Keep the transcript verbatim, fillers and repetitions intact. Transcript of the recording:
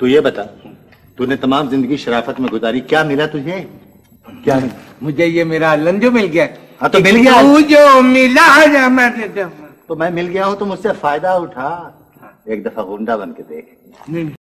तू ये बता, तूने तमाम जिंदगी शराफत में गुजारी, क्या मिला तुझे? क्या मिला? मुझे ये मेरा लंजो मिल गया। हाँ तो मिल गया। तू जो मिला है मैं तो मैं मिल गया हूँ तो मुझसे फायदा उठा। एक दफा गुंडा बन के देख।